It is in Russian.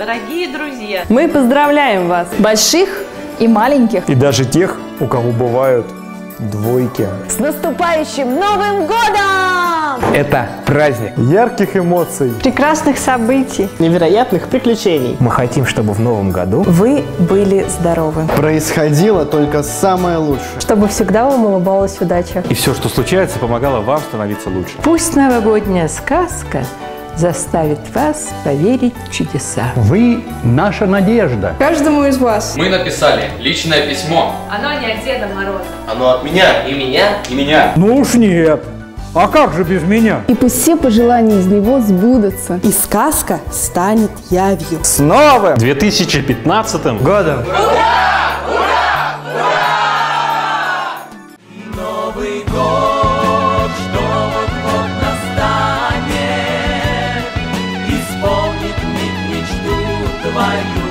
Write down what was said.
дорогие друзья! Мы поздравляем вас! Больших и маленьких. И даже тех, у кого бывают двойки. С наступающим Новым годом! Это праздник ярких эмоций, Прекрасных событий! Невероятных приключений. Мы хотим, чтобы в новом году Вы были здоровы! Происходило только самое лучшее. Чтобы всегда вам улыбалась удача! И все, что случается, помогало вам становиться лучше. Пусть новогодняя сказка заставит вас поверить в чудеса. Вы – наша надежда. Каждому из вас. Мы написали личное письмо. Оно не от Деда Мороза. Оно от меня. И меня. И меня. Ну уж нет! А как же без меня? И пусть все пожелания из него сбудутся. И сказка станет явью! С новым 2015 годом! Новый год, что вот настанет, исполнит мечту твою.